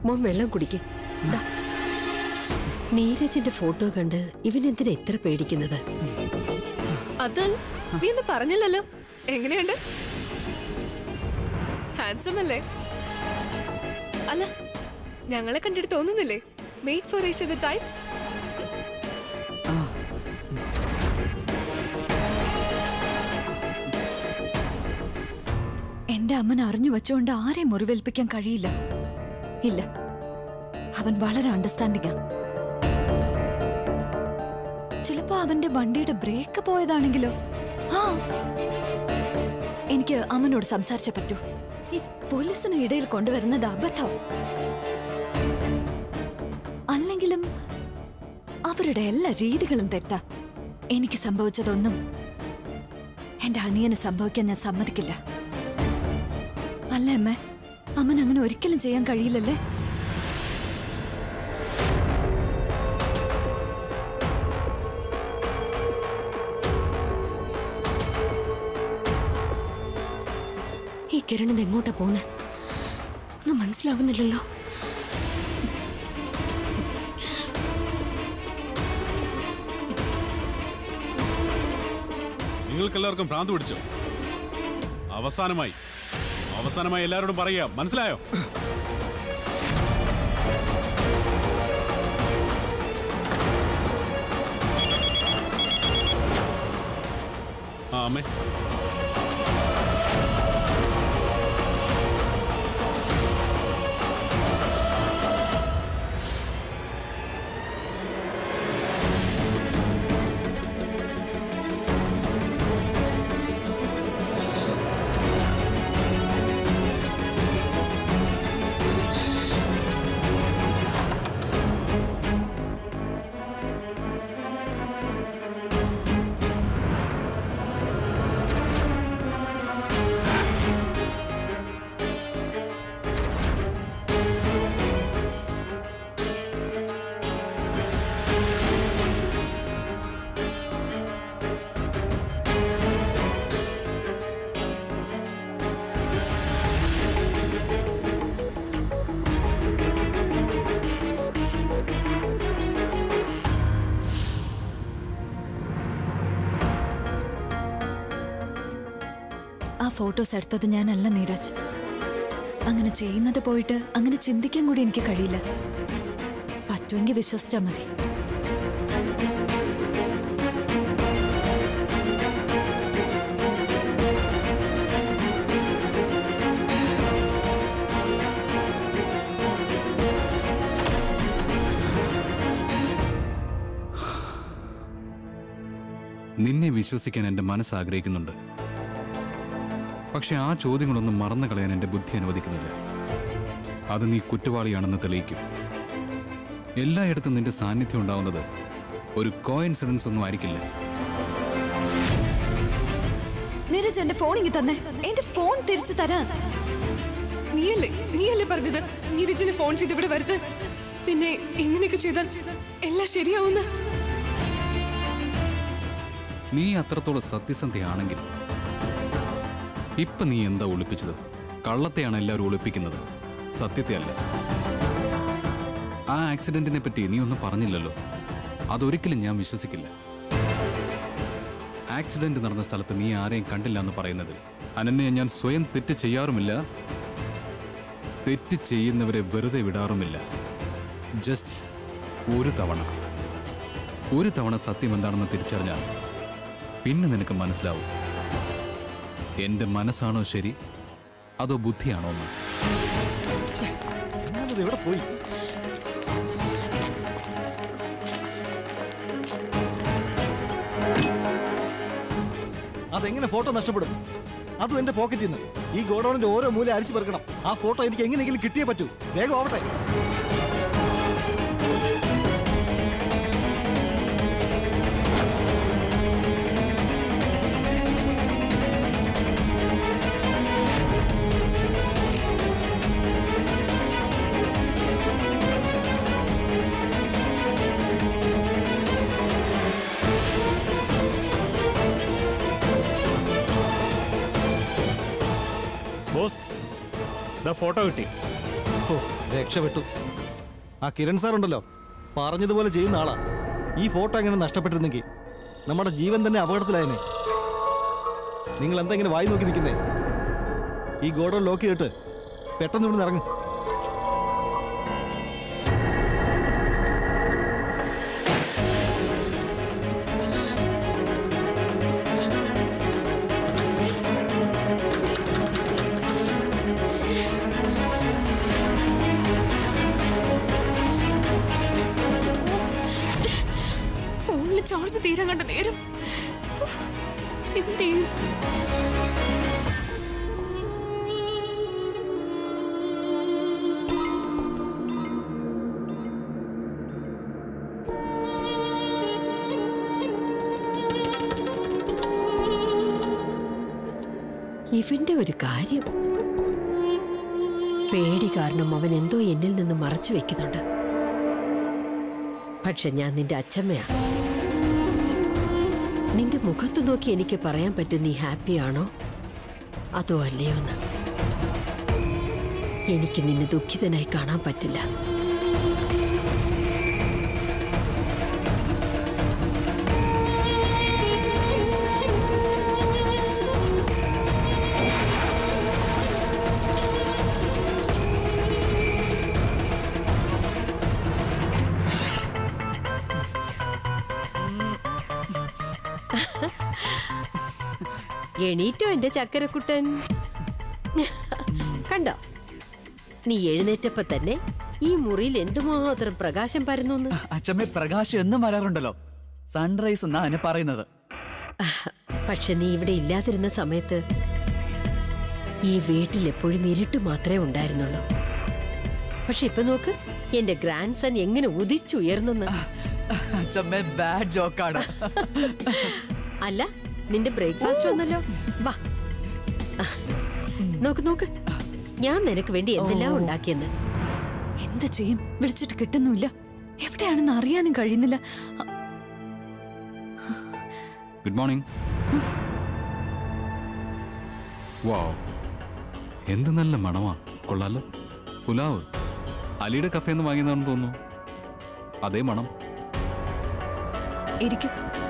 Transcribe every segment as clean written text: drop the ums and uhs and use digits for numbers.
മോൻ വെള്ളം കുടിക്ക്. നീരജിന്റെ ഫോട്ടോ കണ്ട് ഇവനെന്തിനാ എത്ര പേടിക്കുന്നത്? അത് നീ ഒന്നും പറഞ്ഞില്ലല്ലോ. എങ്ങനെയുണ്ട്? ഹാൻസം അല്ലേ? അല്ല, ഞങ്ങളെ കണ്ടിട്ട് തോന്നുന്നില്ലേ made for each other types? എന്റെ അമ്മൻ അറിഞ്ഞു വെച്ചുകൊണ്ട് ആരെയും മുറിവേൽപ്പിക്കാൻ കഴിയില്ല. ഇല്ല, അവൻ വളരെ അണ്ടർസ്റ്റാൻഡിംഗാ. ചിലപ്പോ അവന്റെ വണ്ടിയുടെ ബ്രേക്ക് പോയതാണെങ്കിലോ? എനിക്ക് അമ്മനോട് സംസാരിച്ചേ പറ്റൂ. ഈ പോലീസിന് ഇടയിൽ കൊണ്ടുവരുന്നത് അബദ്ധം. അല്ലെങ്കിലും അവരുടെ എല്ലാ രീതികളും തെറ്റാ. എനിക്ക് സംഭവിച്ചതൊന്നും എന്റെ അനിയന് സംഭവിക്കാൻ ഞാൻ സമ്മതിക്കില്ല. അല്ല അമ്മേ, അമ്മൻ അങ്ങനെ ഒരിക്കലും ചെയ്യാൻ കഴിയില്ലല്ലേ? ഈ കിരണത് എങ്ങോട്ടാ പോന്നെ? ഒന്നും മനസ്സിലാവുന്നില്ലല്ലോ. നിങ്ങൾക്കെല്ലാവർക്കും ഭ്രാന്ത് പിടിച്ചോ? അവസാനമായി എല്ലാവരോടും പറയാ, മനസ്സിലായോ? അമ്മേ, ആ ഫോട്ടോസ് എടുത്തത് ഞാനല്ല നീരജ്. അങ്ങനെ ചെയ്യുന്നത് പോയിട്ട് അങ്ങനെ ചിന്തിക്കാൻ കൂടി എനിക്ക് കഴിയില്ല. പറ്റുമെങ്കിൽ വിശ്വസിച്ചാ മതി. നിന്നെ വിശ്വസിക്കാൻ എന്റെ മനസ്സ് ആഗ്രഹിക്കുന്നുണ്ട്. പക്ഷെ ആ ചോദ്യങ്ങളൊന്നും മറന്നു കളയാൻ എന്റെ ബുദ്ധി അനുവദിക്കുന്നില്ല. അത് നീ കുറ്റവാളിയാണെന്ന് തെളിയിക്കും. എല്ലായിടത്തും നിന്റെ സാന്നിധ്യം ഉണ്ടാവുന്നത് ഒരു കോയിൻസിഡൻസ് ഒന്നും ആയിരിക്കില്ല. നീരജ്, എന്റെ ഫോൺ ഇങ്ങ് തന്നെ. എന്റെ ഫോൺ തിരിച്ചു തരാൻ. നീയല്ലേ പറഞ്ഞത് നീരജിന് ഫോൺ ചെയ്ത് ഇവിടെ വരുത്ത്? പിന്നെ ഇങ്ങനെയൊക്കെ ചെയ്താൽ എല്ലാം ശരിയാവുന്ന? നീ അത്രത്തോളം സത്യസന്ധയാണെങ്കിൽ ഇപ്പൊ നീ എന്താ ഒളിപ്പിച്ചത്? കള്ളത്തെയാണ് എല്ലാവരും ഒളിപ്പിക്കുന്നത്, സത്യത്തെ അല്ല. ആ ആക്സിഡന്റിനെ പറ്റി നീ ഒന്നും പറഞ്ഞില്ലല്ലോ. അതൊരിക്കലും ഞാൻ വിശ്വസിക്കില്ല. ആക്സിഡന്റ് നടന്ന സ്ഥലത്ത് നീ ആരെയും കണ്ടില്ല എന്ന് പറയുന്നതിൽ അനന്യെ ഞാൻ സ്വയം തെറ്റ് ചെയ്യാറുമില്ല. തെറ്റ് ചെയ്യുന്നവരെ വെറുതെ വിടാറുമില്ല. ജസ്റ്റ് ഒരു തവണ സത്യം എന്താണെന്ന് തിരിച്ചറിഞ്ഞാൽ പിന്നെ നിനക്ക് മനസ്സിലാവും എന്റെ മനസ്സാണോ ശരി അതോ ബുദ്ധിയാണോ എന്ന്. എവിടെ പോയി? അതെങ്ങനെ ഫോട്ടോ നഷ്ടപ്പെടും? അതും എന്റെ പോക്കറ്റിൽ നിന്ന്. ഈ ഗോഡൌണിന്റെ ഓരോ മൂല അരിച്ചു പെറുക്കണം. ആ ഫോട്ടോ എനിക്ക് എങ്ങനെയെങ്കിലും കിട്ടിയേ പറ്റൂ. വേഗം ആവട്ടെ. ബോസ്, ദാ ഫോട്ടോ കിട്ടി. ഓ രക്ഷപ്പെട്ടു. ആ കിരൺ സാർ ഉണ്ടല്ലോ, പറഞ്ഞതുപോലെ ചെയ്യുന്ന ആളാ. ഈ ഫോട്ടോ എങ്ങനെ നഷ്ടപ്പെട്ടിരുന്നെങ്കിൽ നമ്മുടെ ജീവൻ തന്നെ അപകടത്തിലായനെ. നിങ്ങൾ എന്താ ഇങ്ങനെ വായി നോക്കി നിൽക്കുന്നേ? ഈ ഗോഡൗൺ ലോക്ക് ചെയ്തിട്ട് പെട്ടെന്ന് ഇവിടുന്ന് ഇറങ്ങും. ഫോണിൽ ചാർജ് തീരാൻ കണ്ട നേരം എന്ത് ചെയ്യും? ഇവന്റെ ഒരു കാര്യം, പേടി കാരണം അവൻ എന്തോ എന്നിൽ നിന്ന് മറച്ചു വെക്കുന്നുണ്ട്. പക്ഷെ ഞാൻ നിന്റെ അച്ഛമ്മയാ. നിന്റെ മുഖത്ത് നോക്കി എനിക്ക് പറയാൻ പറ്റും നീ ഹാപ്പിയാണോ അതോ അല്ലയോ എന്ന്. എനിക്ക് നിന്നെ ദുഃഖിതനായി കാണാൻ പറ്റില്ല. എണീറ്റോ എന്റെ ചക്കരക്കുട്ടൻ? കണ്ടോ, നീ എഴുന്നേറ്റപ്പോ തന്നെ ഈ മുറിയിൽ എന്തുമാത്രം പ്രകാശം പരന്നു. അച്ഛമ്മ പ്രകാശം എന്നും വരാറുണ്ടല്ലോ, സൺറൈസ് എന്നാ എന്നെ പറയുന്നത്. പക്ഷെ നീ ഇവിടെ ഇല്ലാതിരുന്ന സമയത്ത് ഈ വീട്ടിൽ എപ്പോഴും ഇരുട്ട് മാത്രമേ ഉണ്ടായിരുന്നുള്ളൂ. പക്ഷെ ഇപ്പൊ നോക്ക്, എന്റെ ഗ്രാൻഡ് സൺ എങ്ങനെ ഉദിച്ചുയർന്നെന്ന്. അച്ഛമ്മ ബാഡ് ജോക്കാണ്. അല്ല, നിന്റെ ബ്രേക്ക്ഫാസ്റ്റ് വന്നല്ലോ. വാ നോക്ക് നോക്ക്, ഞാൻ നിനക്ക് വേണ്ടി എന്തെല്ലാം ഉണ്ടാക്കിയെന്ന്. എന്ത് ചെയ്യും? വിളിച്ചിട്ട് കിട്ടുന്നുമില്ല, എവിടെയാണെന്ന് അറിയാനും കഴിയുന്നില്ല. Good morning. വാവ്, എന്ത് നല്ല മണമാ. കൊള്ളാലോ. പുലാവ് അലിയുടെ കഫേന്ന് വാങ്ങിയതാണെന്ന് തോന്നുന്നു. അതേ മണം. ഇരിക്കും.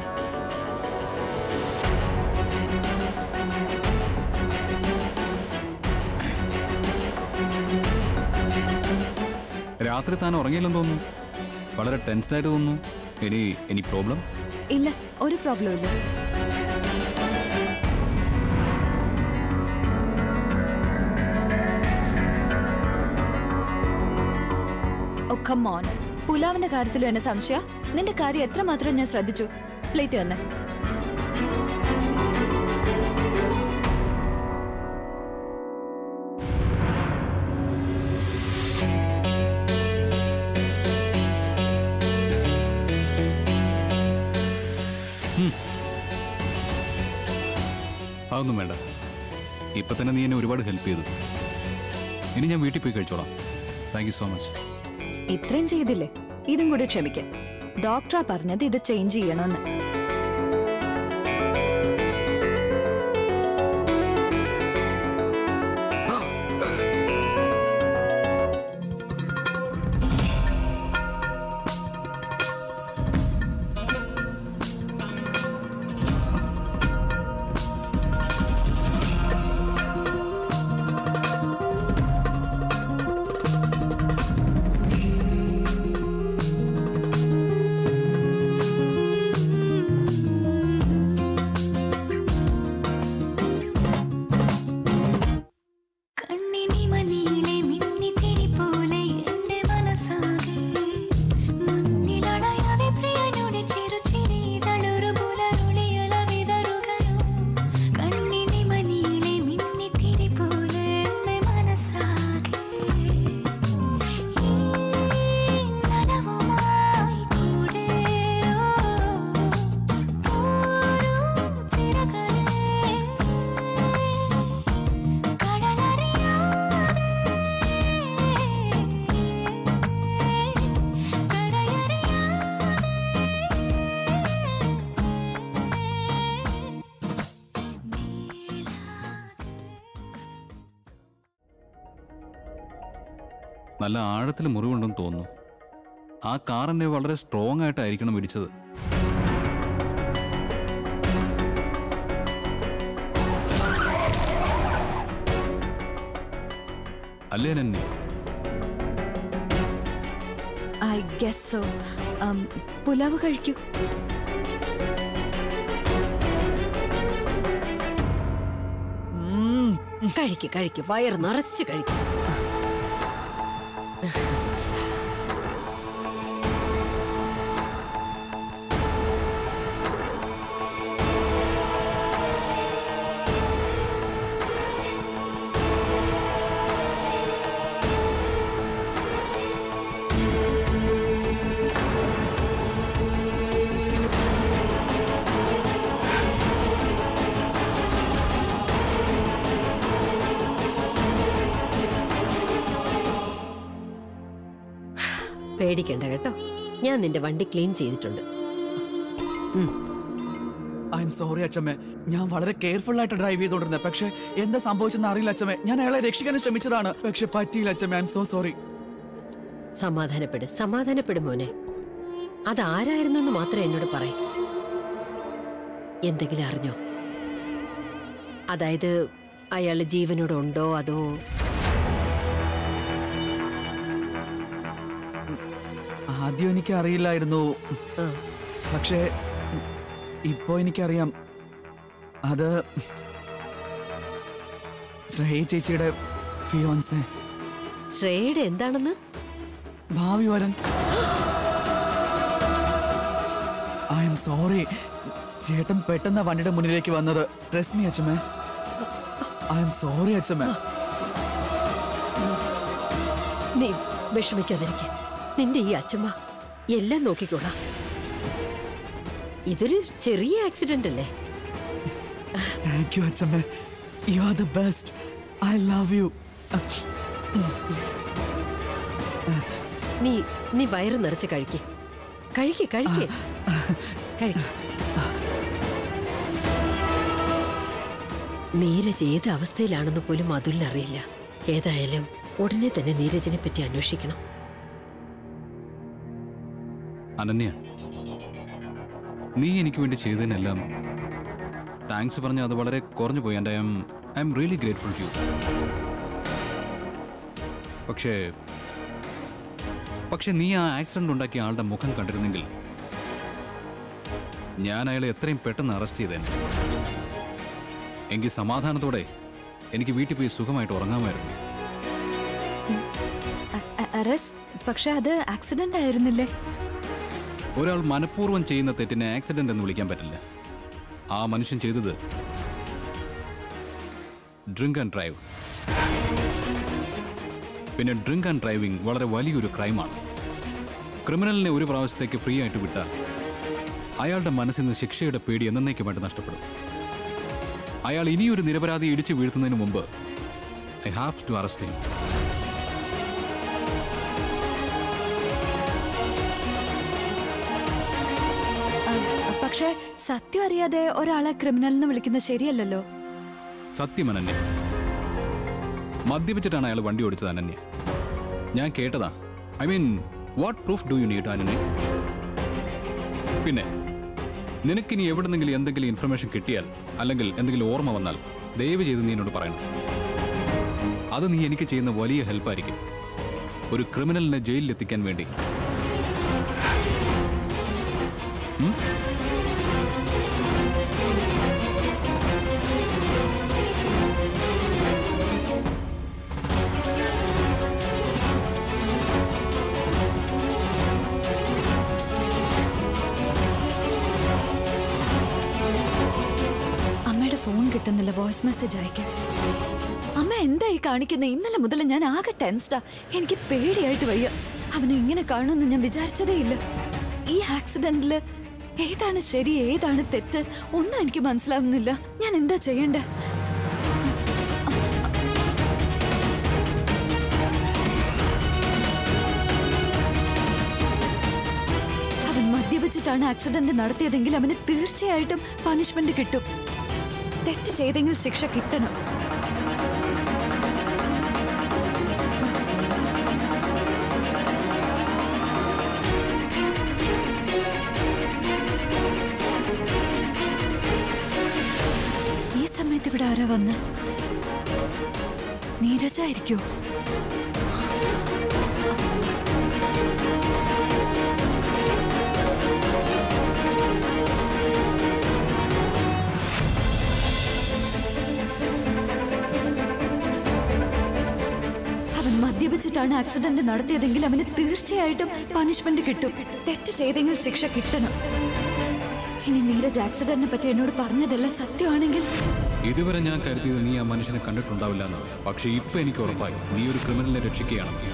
രാത്രി താൻ ഉറങ്ങിയില്ലെന്ന് തോന്നുന്നു. വളരെ ടെൻസ്ഡായിട്ട് തോന്നുന്നു. Any problem? ഇല്ല, ഒരു പ്രോബ്ലം ഇല്ല. ഓ കം ഓൺ, പുലാവിന്റെ കാര്യത്തിലും എന്നെ സംശയ? നിന്റെ കാര്യം എത്രമാത്രം ഞാൻ ശ്രദ്ധിച്ചു. പ്ലേറ്റ് തന്നെ. അതൊന്നും വേണ്ട. ഇപ്പൊ തന്നെ നീ എന്നെ ഒരുപാട് ഹെൽപ്പ് ചെയ്തു. ഇനി ഞാൻ വീട്ടിൽ പോയി കഴിച്ചോളാം. Thank you so much. ഇത്രയും ചെയ്തില്ലേ, ഇതും കൂടി ക്ഷമിക്കാം. ഡോക്ടറാ പറഞ്ഞത് ഇത് ചേഞ്ച് ചെയ്യണമെന്ന്. നല്ല ആഴത്തിൽ മുറിവുണ്ടെന്ന് തോന്നുന്നു. ആ കാർ എന്നെ വളരെ സ്ട്രോങ് ആയിട്ടായിരിക്കണം ഇടിച്ചത്. അല്ലേ നന്നി? I guess so. പുലാവ് കഴിക്കൂ. കഴിക്ക്, വയറ് നിറച്ച് കഴിക്കും. പേടിക്കണ്ട കേട്ടോ, ഞാൻ നിന്റെ വണ്ടി ക്ലീൻ ചെയ്തിട്ടുണ്ട്. ഐ എം സോറി അച്ഛമ്മേ, ഞാൻ വളരെ കെയർഫുൾ ആയിട്ട് ഡ്രൈവ് ചെയ്തോണ്ടിരുന്നത്. പക്ഷെ എന്താ സംഭവിച്ചെന്ന് അറിയില്ല അച്ഛമ്മേ. ഞാൻ അയാളെ രക്ഷിക്കാൻ ശ്രമിച്ചതാണ്, പക്ഷെ പറ്റിയില്ല അച്ഛമ്മേ. I am so sorry. സമാധാനപ്പെടും മോനെ. അതാരായിരുന്നു എന്ന് മാത്രം എന്നോട് പറയും. എന്തെങ്കിലും അറിഞ്ഞോ? അതായത് അയാള് ജീവനോടുണ്ടോ അതോ? ആദ്യം എനിക്ക് അറിയില്ലായിരുന്നു, പക്ഷേ ഇപ്പോ എനിക്കറിയാം. അത് ശ്രേയ ചേച്ചിയുടെ ഫിയോൻസെ. ശ്രേയയുടെ എന്താണെന്ന്? ഭാവി വരൻ. I am sorry. ചേട്ടൻ പെട്ടെന്ന് വണ്ടിയുടെ മുന്നിലേക്ക് വന്നത്. ട്രസ്റ്റ് മീ അച്ഛമ്മേ. ഐ എം സോറി അച്ഛമ്മേ. നീ വിഷമിക്കാതിരിക്കെ. നിന്റെ ഈ അച്ഛമ്മ എല്ലാം നോക്കിക്കോളാം. ഇതൊരു ചെറിയ ആക്സിഡന്റ് അല്ലേ? താങ്ക് യു അച്ഛമ്മേ. You are the best. I love you. നീ വയറ് നിറച്ച് കഴിക്ക്. നീരജ് ഏത് അവസ്ഥയിലാണെന്ന് പോലും അതുലിനറിയില്ല. ഏതായാലും ഉടനെ തന്നെ നീരജിനെ പറ്റി അന്വേഷിക്കണം. അനന്യ, നീ എനിക്ക് വേണ്ടി ചെയ്തതിനെല്ലാം താങ്ക്സ് പറഞ്ഞ അത് വളരെ കുറഞ്ഞു പോയി. I am really grateful to you. പക്ഷേ നീ ആ ആക്സിഡന്റ് ഉണ്ടാക്കിയ ആളുടെ മുഖം കണ്ടിരുന്നെങ്കിൽ ഞാൻ അയാളെ എത്രയും പെട്ടെന്ന് അറസ്റ്റ് ചെയ്തേനെ. എങ്കിൽ സമാധാനത്തോടെ എനിക്ക് വീട്ടിൽ പോയി സുഖമായിട്ട് ഉറങ്ങാമായിരുന്നു. പക്ഷെ അത് ആക്സിഡന്റ് ആയിരുന്നില്ലേ? ഒരാൾ മനഃപൂർവ്വം ചെയ്യുന്ന തെറ്റിനെ ആക്സിഡന്റ് എന്ന് വിളിക്കാൻ പറ്റില്ല. ആ മനുഷ്യൻ ചെയ്തത് ഡ്രിങ്ക് ആൻഡ് ഡ്രൈവ്. പിന്നെ ഡ്രിങ്ക് ആൻഡ് ഡ്രൈവിംഗ് വളരെ വലിയൊരു ക്രൈമാണ്. ക്രിമിനലിനെ ഒരു പ്രാവശ്യത്തേക്ക് ഫ്രീ ആയിട്ട് വിട്ടാൽ അയാളുടെ മനസ്സിൽ നിന്ന് ശിക്ഷയുടെ പേടി എന്നേക്കുമായിട്ട് നഷ്ടപ്പെടും. അയാൾ ഇനിയൊരു നിരപരാധി ഇടിച്ചു വീഴ്ത്തുന്നതിന് മുമ്പ് I have to arrest him. പക്ഷേ സത്യം അറിയാതെ ഒരാളെ ക്രിമിനൽ എന്ന് വിളിക്കുന്നത് ശരിയല്ലല്ലോ. സത്യം അനന്യ, മദ്യപിച്ചിട്ടാണ് അയാൾ വണ്ടി ഓടിച്ചത്. അനന്യ, ഞാൻ കേട്ടതാ. I mean, what proof do you need Ananya? പിന്നെ നിനക്കിനി എവിടെന്നെങ്കിലും എന്തെങ്കിലും ഇൻഫർമേഷൻ കിട്ടിയാൽ അല്ലെങ്കിൽ എന്തെങ്കിലും ഓർമ്മ വന്നാൽ ദയവ് ചെയ്ത് നീ എന്നോട് പറയണം. അത് നീ എനിക്ക് ചെയ്യുന്ന വലിയ ഹെൽപ്പായിരിക്കും ഒരു ക്രിമിനലിനെ ജയിലിൽ എത്തിക്കാൻ വേണ്ടി. ഫോൺ കിട്ടുന്നില്ല, വോയിസ് മെസ്സേജ് അയക്കാൻ. അമ്മ എന്തായി കാണിക്കുന്നത്? ഇന്നലെ മുതൽ ഞാൻ ആകെ ടെൻസ്ഡാ. എനിക്ക് പേടിയായിട്ട് വയ്യ. അവനെ ഇങ്ങനെ കാണുമെന്ന് ഞാൻ വിചാരിച്ചതേ ഇല്ല. ഈ ആക്സിഡന്റില് ഏതാണ് ശരി ഏതാണ് തെറ്റ് ഒന്നും എനിക്ക് മനസ്സിലാവുന്നില്ല. ഞാൻ എന്താ ചെയ്യണ്ടേ? അവൻ മദ്യപിച്ചിട്ടാണ് ആക്സിഡന്റ് നടത്തിയതെങ്കിൽ അവന് തീർച്ചയായിട്ടും പണിഷ്മെന്റ് കിട്ടും. തെറ്റ് ചെയ്തെങ്കിൽ ശിക്ഷ കിട്ടണം. വന്ന് നീരജായിരിക്കോ? അവൻ മദ്യപിച്ചിട്ടാണ് ആക്സിഡന്റ് നടത്തിയതെങ്കിൽ അവന് തീർച്ചയായിട്ടും പണിഷ്മെന്റ് കിട്ടും. തെറ്റ് ചെയ്തെങ്കിൽ ശിക്ഷ കിട്ടണം. ഇനി നീരജ് ആക്സിഡന്റിനെ പറ്റി എന്നോട് പറഞ്ഞതെല്ലാം സത്യമാണെങ്കിൽ ഇതുവരെ ഞാൻ കരുതിയത് നീ ആ മനുഷ്യനെ കണ്ടിട്ടുണ്ടാവില്ല എന്നാണ്. പക്ഷെ ഇപ്പൊ എനിക്ക് ഉറപ്പായി നീ ഒരു ക്രിമിനലിനെ രക്ഷിക്കുകയാണെന്ന്.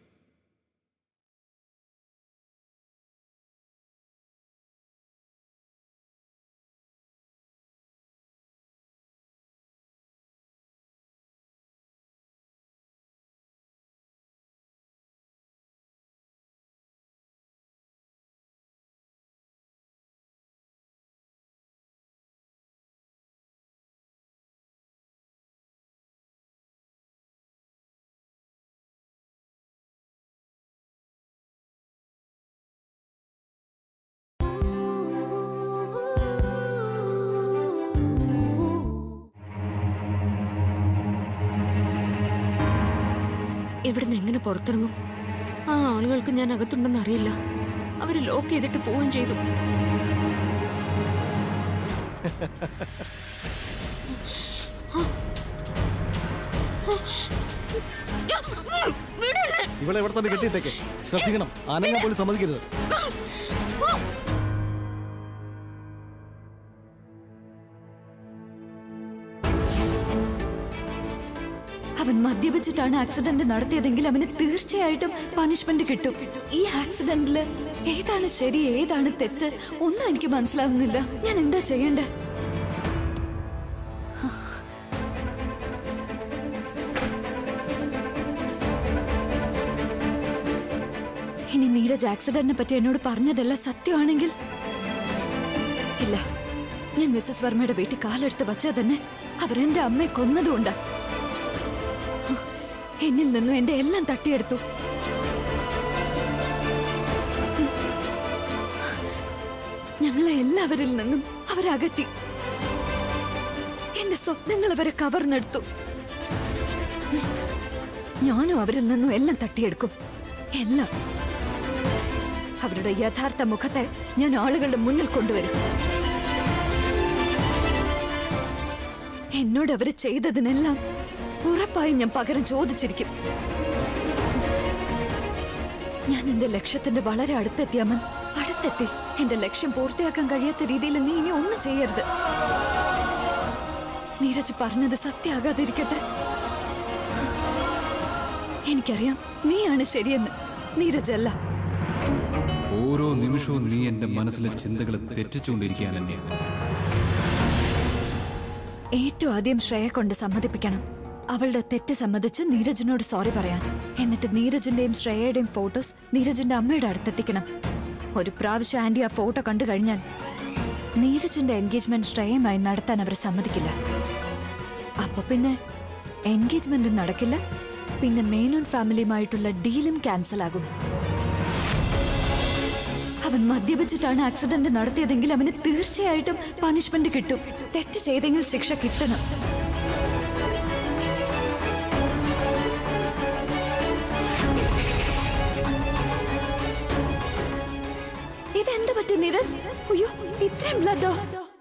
ഇവിടുന്ന് എങ്ങനെ പുറത്തിറങ്ങും? ആ ആളുകൾക്ക് ഞാൻ അകത്തുണ്ടെന്ന് അറിയില്ല. അവര് ലോക്ക് ചെയ്തിട്ട് പോവുകയും ചെയ്തു. ഇവിടെ എവിടെ തന്നെ കെട്ടിയിട്ടേക്ക്. ശ്രദ്ധിക്കണം, ആനങ്ങാൻ പോലും സമ്മതിക്കരുത്. അവൻ മദ്യപിച്ചിട്ടാണ് ആക്സിഡന്റ് നടത്തിയതെങ്കിൽ അവന് തീർച്ചയായിട്ടും പണിഷ്മെന്റ് കിട്ടും. ഈ ആക്സിഡന്റില് ഏതാണ് ശരി ഏതാണ് തെറ്റ് ഒന്നും എനിക്ക് മനസ്സിലാവുന്നില്ല. ഞാൻ എന്താ ചെയ്യണ്ടേ? ഇനി നീരജ് ആക്സിഡന്റിനെ പറ്റി എന്നോട് പറഞ്ഞതെല്ലാം സത്യമാണെങ്കിൽ ഇല്ല, ഞാൻ മിസ്സസ് വർമ്മയുടെ വീട്ടിൽ കാലെടുത്ത് വച്ചാൽ തന്നെ അവരെന്റെ അമ്മയെ കൊന്നതുകൊണ്ടാ. എന്നിൽ നിന്നും എന്റെ എല്ലാം തട്ടിയെടുത്തു. ഞങ്ങളെ എല്ലാവരിൽ നിന്നും അവരകറ്റി. എന്റെ സ്വപ്നങ്ങൾ അവരെ കവർന്നെടുത്തു. ഞാനും അവരിൽ നിന്നും എല്ലാം തട്ടിയെടുക്കും. എല്ലാം. അവരുടെ യഥാർത്ഥ മുഖത്തെ ഞാൻ ആളുകളുടെ മുന്നിൽ കൊണ്ടുവരും. എന്നോട് അവര് ചെയ്തതിനെല്ലാം ഉറപ്പായും ഞാൻ പകരം ചോദിച്ചിരിക്കും. ഞാൻ എന്റെ ലക്ഷ്യത്തിന്റെ വളരെ അടുത്തെത്തിയാമൻ. അടുത്തെത്തി. എന്റെ ലക്ഷ്യം പൂർത്തിയാക്കാൻ കഴിയാത്ത രീതിയിൽ നീ ഇനി ഒന്നും ചെയ്യരുത്. നീരജ് പറഞ്ഞത് സത്യമാകാതിരിക്കട്ടെ. എനിക്കറിയാം നീയാണ് ശരിയെന്ന്, നീരജ് അല്ല. ഓരോ നിമിഷവും നീ എന്റെ മനസ്സിലെ ചിന്തകളെ തെറ്റിച്ചുകൊണ്ടിരിക്കാൻ തന്നെയാണ്. ഏറ്റവും ആദ്യം ശ്രേയ കൊണ്ട് സമ്മതിപ്പിക്കണം. അവളുടെ തെറ്റ് സമ്മതിച്ച് നീരജിനോട് സോറി പറയാൻ. എന്നിട്ട് നീരജിന്റെയും ശ്രേയയുടെയും ഫോട്ടോസ് നീരജിന്റെ അമ്മയുടെ അടുത്തെത്തിക്കണം. ഒരു പ്രാവശ്യം ആന്റി ആ ഫോട്ടോ കണ്ടു കഴിഞ്ഞാൽ നീരജിന്റെ എൻഗേജ്മെന്റ് ശ്രേയയുമായി നടത്താൻ അവർ സമ്മതിക്കില്ല. അപ്പൊ പിന്നെ എൻഗേജ്മെന്റ് നടക്കില്ല. പിന്നെ മേനോൻ ഫാമിലിയുമായിട്ടുള്ള ഡീലും ക്യാൻസൽ ആകും. അവൻ മദ്യപിച്ചിട്ടാണ് ആക്സിഡന്റ് നടത്തിയതെങ്കിൽ അവന് തീർച്ചയായിട്ടും പണിഷ്മെന്റ് കിട്ടും. തെറ്റ് ചെയ്തെങ്കിൽ ശിക്ഷ കിട്ടണം. ഇതെന്ത് പറ്റി നീരജ്? അയ്യോ, ഇത്രയും ബ്ലഡോ?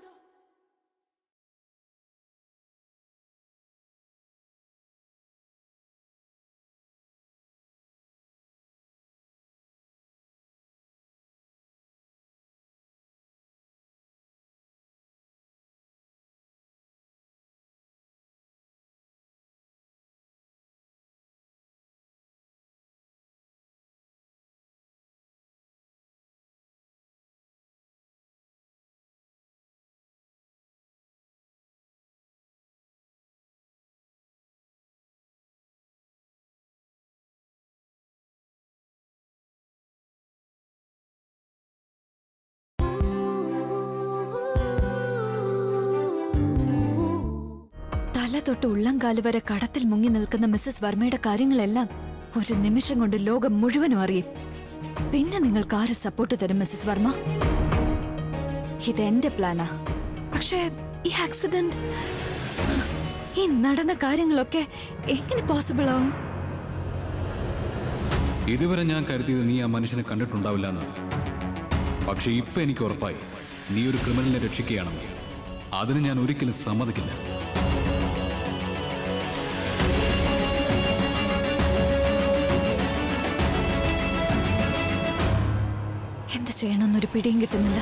തൊട്ട് ഉള്ളംകാല് വരെ കടത്തിൽ മുങ്ങി നിൽക്കുന്ന മിസ്സസ് വർമ്മയുടെ കാര്യങ്ങളെല്ലാം ഒരു നിമിഷം കൊണ്ട് ലോകം മുഴുവനും അറിയും. പിന്നെ നിങ്ങൾക്ക് ആര് സപ്പോർട്ട് തരും മിസ്സസ് വർമ്മ? ഇതെന്റെ പ്ലാനാ. പക്ഷേ ഈ ആക്സിഡന്റ് ഈ നടന്ന കാര്യങ്ങളൊക്കെ എങ്ങനെ പോസിബിൾ ആവും? ഇതുവരെ ഞാൻ കരുതിയത് നീ ആ മനുഷ്യനെ കണ്ടിട്ടുണ്ടാവില്ല എന്നാണ്. പക്ഷെ ഇപ്പൊ എനിക്ക് ഉറപ്പായി നീ ഒരു ക്രിമിനലിനെ രക്ഷിക്കുകയാണെന്ന്. അതിന് ഞാൻ ഒരിക്കലും സമ്മതിക്കില്ല. എന്താ ചെയ്യണമെന്നൊരു പിടിയും കിട്ടുന്നില്ല.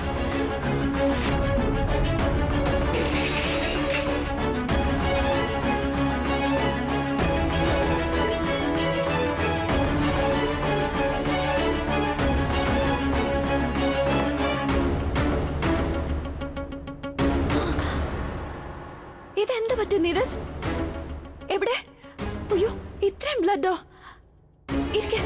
ഇതെന്താ പറ്റും നീരജ്? എവിടെ? അയ്യോ, ഇത്രയും ബ്ലഡോ? ഇരിക്കാൻ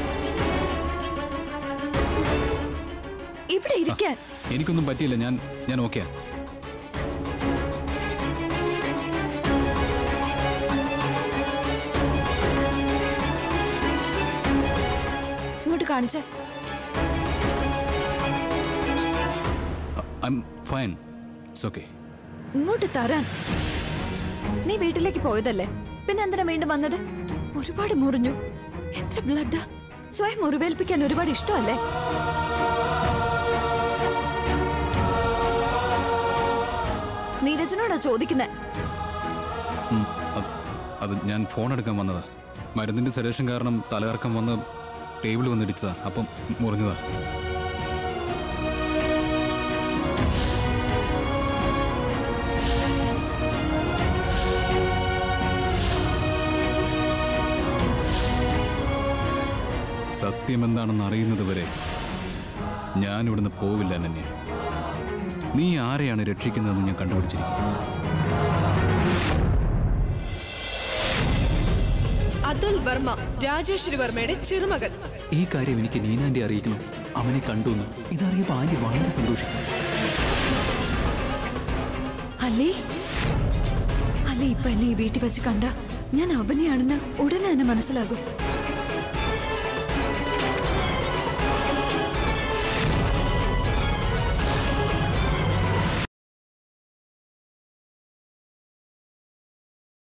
ഇവിടെ ഇരിക്കാൻ. എനിക്കൊന്നും പറ്റിയില്ല. ഞാൻ ഓക്കെയാ. ഇങ്ങോട്ട് കാണിച്ചേ. I'm fine. It's okay. ഇങ്ങോട്ട് തരാൻ. നീ വീട്ടിലേക്ക് പോയതല്ലേ, പിന്നെ എന്തിനാ വീണ്ടും വന്നത്? ഒരുപാട് മുറിഞ്ഞു. എത്ര ബ്ലഡ്. സ്വയം മുറിവേൽപ്പിക്കാൻ ഒരുപാട് ഇഷ്ടമല്ലേ? നീരജനോടാ ചോദിക്കുന്നേ. അത് ഞാൻ ഫോൺ എടുക്കാൻ വന്നതാ. മരുന്നിന്റെ സെഡേഷൻ കാരണം തലകറക്കം വന്ന് ടേബിൾ വന്നിടിച്ചതാ. അപ്പം മുറിഞ്ഞതാ. സത്യം എന്താണെന്ന് അറിയുന്നത് വരെ ഞാൻ ഇവിടുന്ന് പോവില്ല. അനന്യ, നീ ആരെയാണ് രക്ഷിക്കുന്നതെന്ന് ഞാൻ കണ്ടുപിടിച്ചിരിക്കും. അതുൽ വർമ്മ, രാജേശ്വരി വർമ്മയുടെ ചെറുമകൻ. ഈ കാര്യം എനിക്ക് നീനാന്റെ അറിയിക്കണം. അവനെ കണ്ടു. ഇതറിയപ്പോ ആന്റി വളരെ സന്തോഷിക്കും. അല്ലേ ഇപ്പൊ എന്നെ ഈ വീട്ടിൽ വെച്ച് കണ്ട ഞാൻ അവനെയാണെന്ന് ഉടനെ തന്നെ മനസ്സിലാകും.